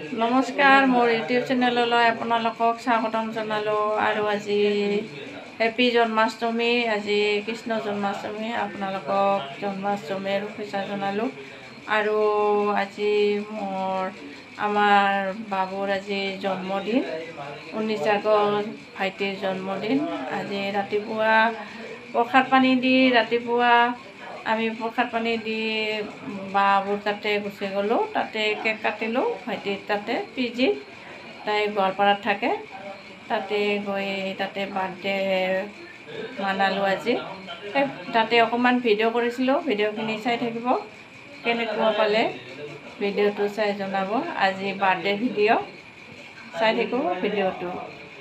নমস্কাৰ, মোৰ ইউটিউব চেনেললৈ আপোনালোকক স্বাগতম জনালোঁ। আৰু আজি হেপী জন্মাষ্টমী, আজি কৃষ্ণ জন্মাষ্টমী। আপোনালোকক জন্মাষ্টমীৰ শুভেচ্ছা জনালোঁ। আৰু আজি আমাৰ বাবুৰ আজি জন্মদিন, 19 আগষ্ট ভাইটিৰ জন্মদিন। আজি ৰাতিপুৱা প্ৰসাদ পানী দি আমি প্ৰসাদ পানী দি বাবুৰ তাতে গুচি গ'লোঁ। তাতে কেক কাটিলোঁ ভাইটিৰ তাতে পিজিত, তাই গোৱালপাৰাত থাকে। তাতে গৈ তাতে বাৰ্থডে মানালোঁ আজি। তাতে অকণমান ভিডিঅ' কৰিছিলোঁ, ভিডিঅ'খিনি চাই থাকিব। কেনেকুৱা পালে ভিডিঅ'টো চাই জনাব। আজি বাৰ্থডে ভিডিঅ' চাই থাকিব ভিডিঅ'টো।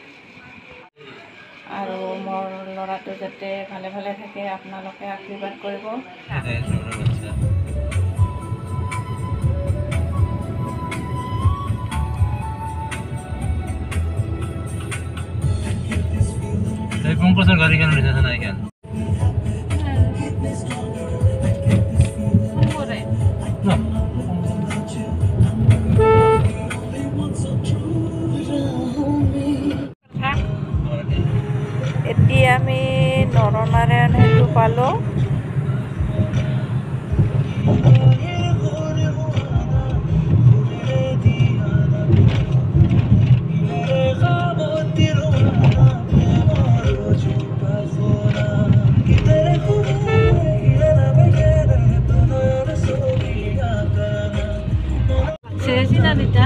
আৰু মোৰ ল'ৰাটো যাতে ভালে ভালে থাকে, আপোনালোকে আশীৰ্বাদ কৰিব। কোন বছর গাড়ি কেন নিতেছে না এখান এতিয়া আমি নৰনাৰায়ণ সেতু পালোঁ। Nanita.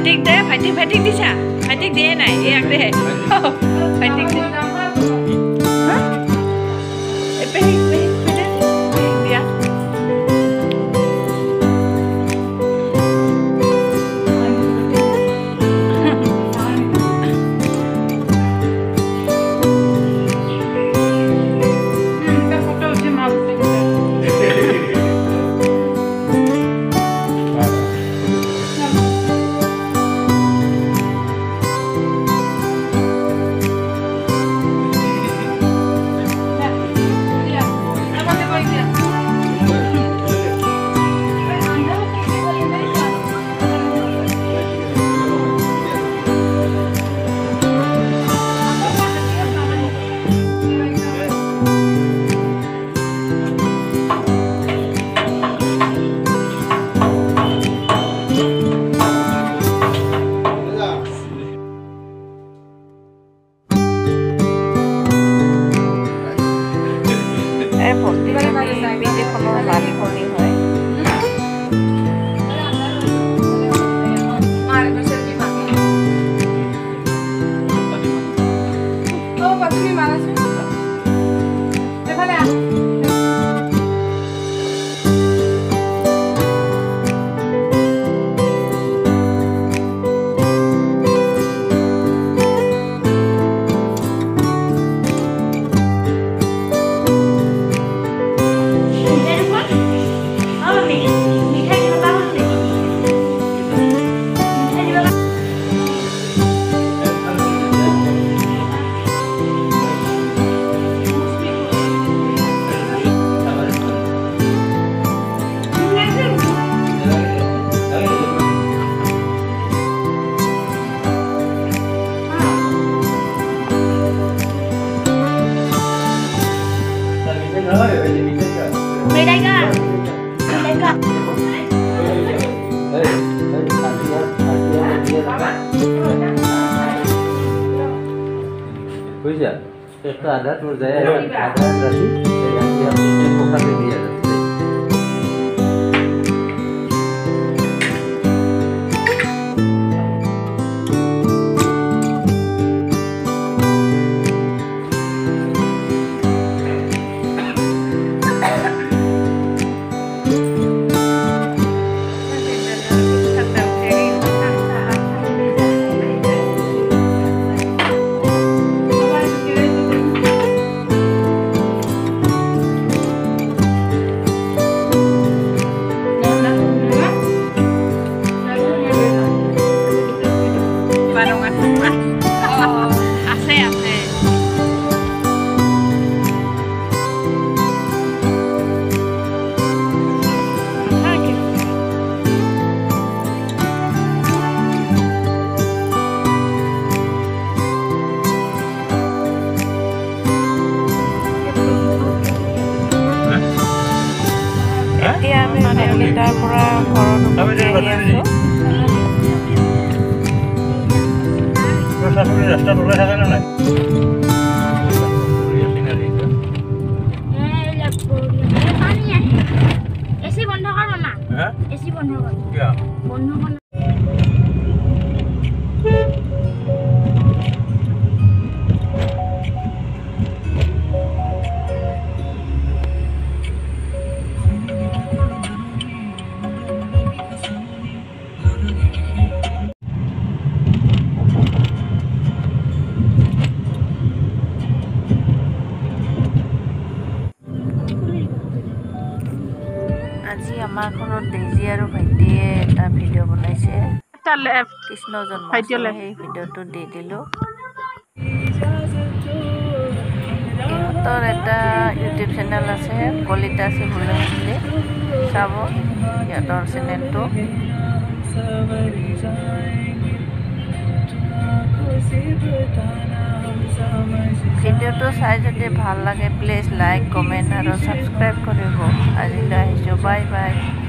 ভাইটিক দে ভাইটিক দিছা ভাইটিক দিয়ে নাই ইয়াক দে ভাইটিক দে বুঝা একটা আধা তোর যায় আধা রাশি এই পোকাতে দিয়ে যাচ্ছে তাৰ পৰা ঘৰত ৰাস্তা ওলাই থাকে নে নাই এসি বন্ধ কর মামা হ্যাঁ এসি বন্ধ কর কি বন্ধ কর আজি আমাৰ ঘৰত দেজি আৰু ভাইটিয়ে এটা ভিডিঅ' বনাইছে কৃষ্ণ জন্মাষ্টমী সেই ভিডিঅ'টো দি দিলোঁ ইহঁতৰ এটা ইউটিউব চেনেল আছে কলিতা শিৱুলং বুলি চাব সিহঁতৰ চেনেলটো ভিডিঅ'টো চাই যদি ভাল লাগে প্লিজ লাইক কমেণ্ট আৰু ছাবস্ক্ৰাইব কৰিব আজিলৈ আহিছোঁ বাই বাই